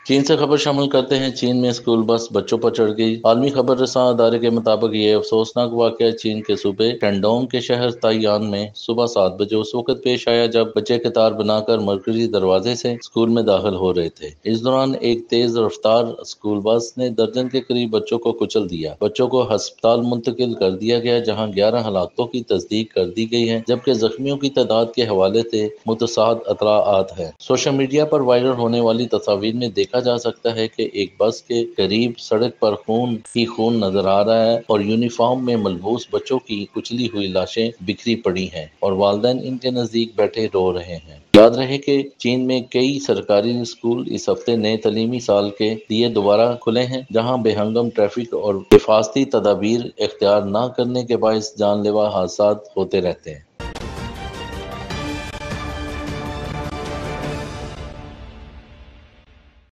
چین سے خبر شامل کرتے ہیں۔ چین میں اسکول بس بچوں پر چڑھ گئی۔ عالمی خبر رساں ادارے کے مطابق یہ افسوسناک واقعہ چین کے صوبے شینڈونگ کے شہر تائیان میں صبح 7 بجے اس وقت پیش آیا جب بچے قطار بنا کر مرکزی دروازے سے اسکول میں داخل ہو رہے تھے۔ اس دوران ایک تیز رفتار اسکول بس نے درجن کے قریب بچوں کو کچل دیا۔ بچوں کو ہسپتال منتقل کر دیا گیا جہاں 11 ہلاکتوں کی تصدیق کر دی گئی ہے، جبکہ زخمیوں کی تعداد کے حوالے سے متضاد اطلاعات ہیں۔ سوشل میڈیا پر وائرل ہونے والی تصاویر میں دیکھا جا سکتا ہے کہ ایک بس کے قریب سڑک پر خون ہی خون نظر آ رہا ہے اور یونیفارم میں ملبوس بچوں کی کچلی ہوئی لاشیں بکھری پڑی ہیں اور والدین ان کے نزدیک بیٹھے رو رہے ہیں۔ یاد رہے کہ چین میں کئی سرکاری اسکول اس ہفتے نئے تعلیمی سال کے لیے دوبارہ کھلے ہیں، جہاں بے ہنگم ٹریفک اور حفاظتی تدابیر اختیار نہ کرنے کے باعث جان لیوا حادثات ہوتے رہتے ہیں۔